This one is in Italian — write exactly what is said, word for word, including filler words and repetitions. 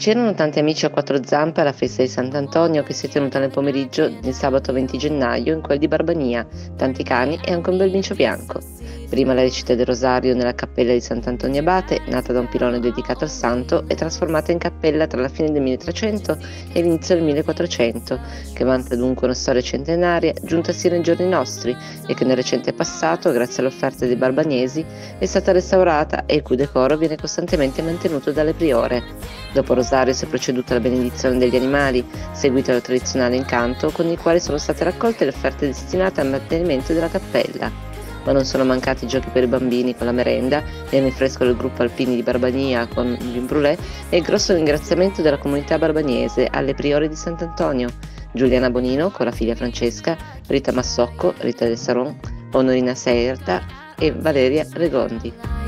C'erano tanti amici a quattro zampe alla festa di Sant'Antonio che si è tenuta nel pomeriggio di sabato venti gennaio in quel di Barbania, tanti cani e anche un bel micio bianco. Prima la recita del Rosario nella cappella di Sant'Antonio Abate, nata da un pilone dedicato al santo e trasformata in cappella tra la fine del milletrecento e l'inizio del millequattrocento, che vanta dunque una storia centenaria giunta sino ai giorni nostri e che nel recente passato, grazie alle offerte dei barbagnesi, è stata restaurata e il cui decoro viene costantemente mantenuto dalle priore. Dopo Rosario si è proceduta alla benedizione degli animali, seguito dal tradizionale incanto con il quale sono state raccolte le offerte destinate al mantenimento della cappella. Ma non sono mancati giochi per i bambini con la merenda, il rinfresco del gruppo alpini di Barbania con il vin brûlé e il grosso ringraziamento della comunità barbagnese alle priore di Sant'Antonio, Giuliana Bonino con la figlia Francesca, Rita Massocco, Rita del Saron, Onorina Seerta e Valeria Regondi.